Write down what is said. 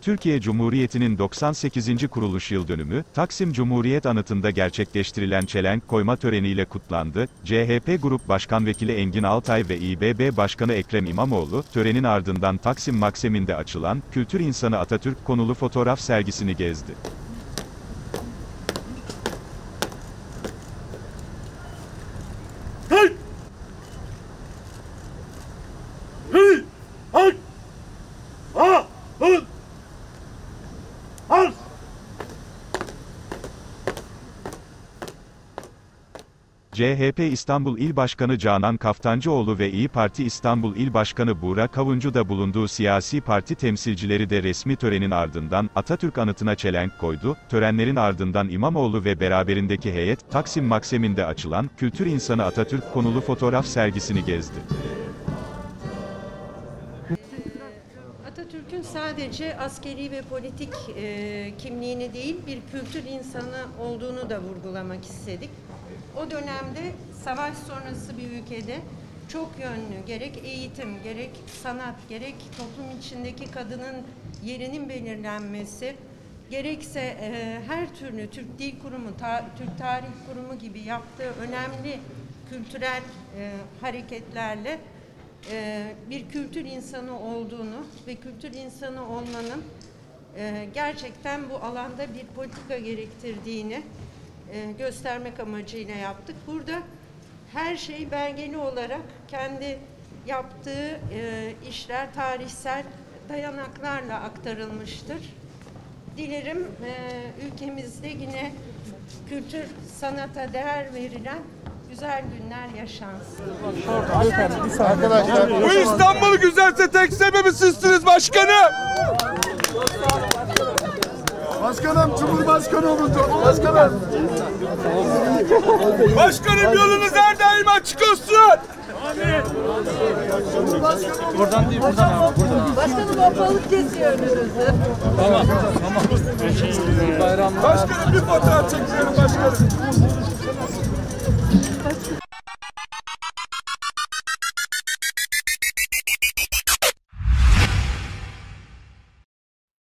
Türkiye Cumhuriyeti'nin 98. kuruluş yıldönümü, Taksim Cumhuriyet Anıtı'nda gerçekleştirilen çelenk koyma töreniyle kutlandı. CHP Grup Başkan Vekili Engin Altay ve İBB Başkanı Ekrem İmamoğlu, törenin ardından Taksim Maksim'inde açılan, Kültür İnsanı Atatürk konulu fotoğraf sergisini gezdi. CHP İstanbul İl Başkanı Canan Kaftancıoğlu ve İyi Parti İstanbul İl Başkanı Buğra Kavuncu da bulunduğu siyasi parti temsilcileri de resmi törenin ardından Atatürk Anıtı'na çelenk koydu. Törenlerin ardından İmamoğlu ve beraberindeki heyet, Taksim Maksim'inde açılan, Kültür İnsanı Atatürk konulu fotoğraf sergisini gezdi. Atatürk'ün sadece askeri ve politik kimliğini değil, bir kültür insanı olduğunu da vurgulamak istedik. O dönemde savaş sonrası bir ülkede çok yönlü, gerek eğitim, gerek sanat, gerek toplum içindeki kadının yerinin belirlenmesi, gerekse her türlü Türk Dil Kurumu, Türk Tarih Kurumu gibi yaptığı önemli kültürel hareketlerle bir kültür insanı olduğunu ve kültür insanı olmanın gerçekten bu alanda bir politika gerektirdiğini göstermek amacıyla yaptık. Burada her şey belgeli olarak kendi yaptığı işler tarihsel dayanaklarla aktarılmıştır. Dilerim ülkemizde yine kültür sanata değer verilen güzel günler yaşansın. Arkadaşlar, bu İstanbul güzelse tek sebebi sizsiniz başkanım. Başkanım, Cumhurbaşkanı olunca. Başkanım. Başkanım, yolunuz her daim açık olsun. Buradan değil, buradan abi. Buradan. Başkanım ortalık kesiyor önünüzü. Tamam. Bayramlar. Başkanım, bir fotoğraf çekiyorum başkanım.